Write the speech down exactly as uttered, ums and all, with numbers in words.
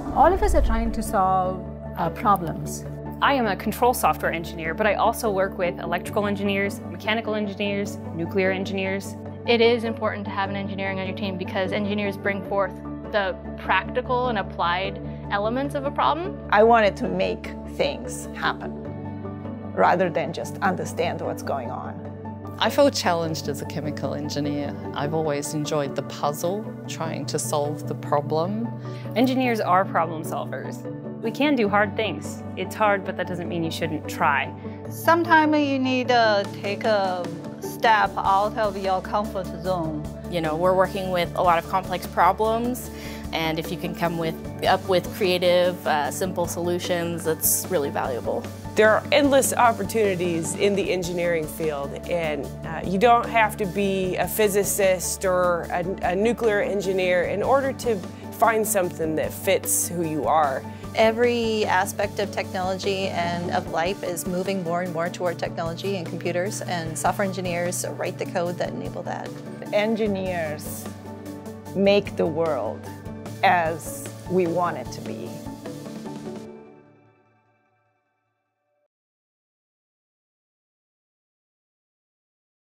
All of us are trying to solve uh, problems. I am a control software engineer, but I also work with electrical engineers, mechanical engineers, nuclear engineers. It is important to have an engineering on your team because engineers bring forth the practical and applied elements of a problem. I wanted to make things happen rather than just understand what's going on. I feel challenged as a chemical engineer. I've always enjoyed the puzzle, trying to solve the problem. Engineers are problem solvers. We can do hard things. It's hard, but that doesn't mean you shouldn't try. Sometimes you need to take a step out of your comfort zone. You know, we're working with a lot of complex problems, and if you can come with, up with creative, uh, simple solutions, that's really valuable. There are endless opportunities in the engineering field, and uh, you don't have to be a physicist or a, a nuclear engineer in order to find something that fits who you are. Every aspect of technology and of life is moving more and more toward technology and computers, and software engineers write the code that enable that. Engineers make the world as we want it to be.